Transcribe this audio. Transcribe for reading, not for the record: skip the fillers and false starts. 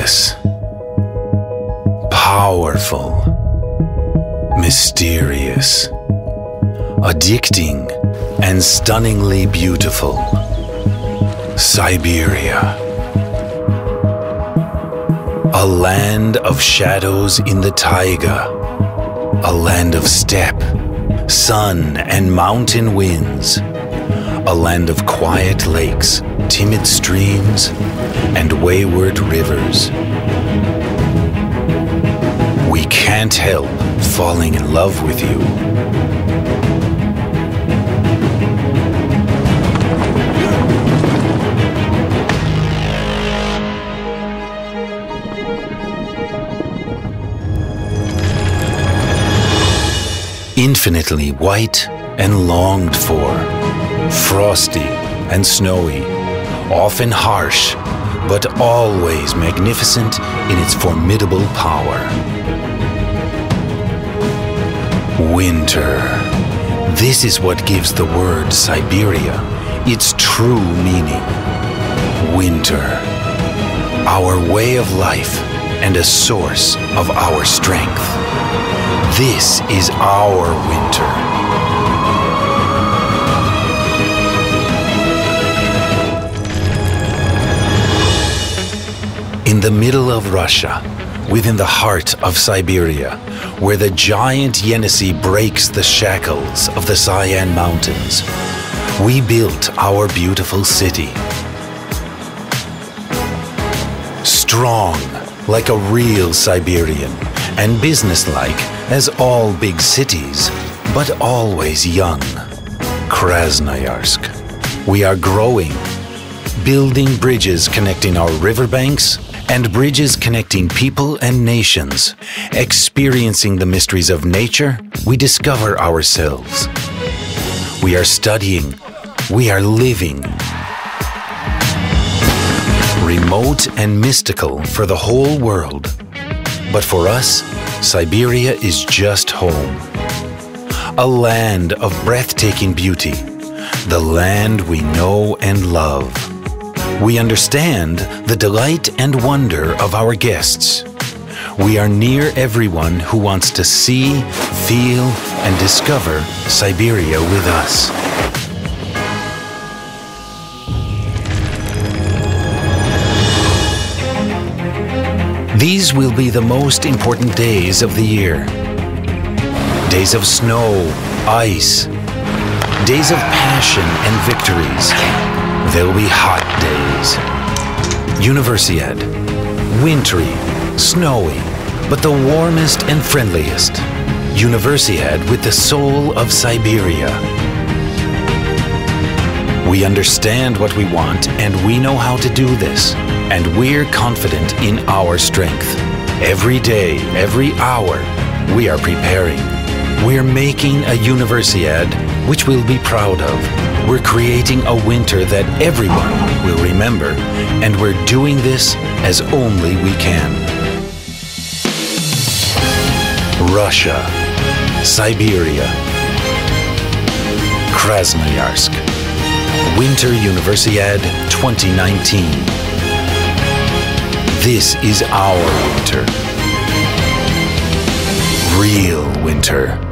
endless, powerful, mysterious, addicting, and stunningly beautiful. Siberia. A land of shadows in the taiga. A land of steppe, sun and mountain winds. A land of quiet lakes, timid streams, and wayward rivers. We can't help falling in love with you. Infinitely white and longed for, frosty and snowy, often harsh, but always magnificent in its formidable power. Winter. This is what gives the word Siberia its true meaning. Winter. Our way of life and a source of our strength. This is our winter. In the middle of Russia, within the heart of Siberia, where the giant Yenisei breaks the shackles of the Cyan Mountains, we built our beautiful city. Strong, like a real Siberian, and businesslike as all big cities, but always young. Krasnoyarsk. We are growing, building bridges connecting our riverbanks and bridges connecting people and nations. Experiencing the mysteries of nature, we discover ourselves. We are studying, we are living. Remote and mystical for the whole world. But for us, Siberia is just home. A land of breathtaking beauty. The land we know and love. We understand the delight and wonder of our guests. We are near everyone who wants to see, feel, and discover Siberia with us. These will be the most important days of the year. Days of snow, ice, days of passion and victories. They'll be hot days. Universiade, wintry, snowy, but the warmest and friendliest. Universiade with the soul of Siberia. We understand what we want and we know how to do this. And we're confident in our strength. Every day, every hour, we are preparing. We're making a Universiade which we'll be proud of. We're creating a winter that everyone will remember. And we're doing this as only we can. Russia, Siberia, Krasnoyarsk, Winter Universiade 2019. This is our winter. Real winter.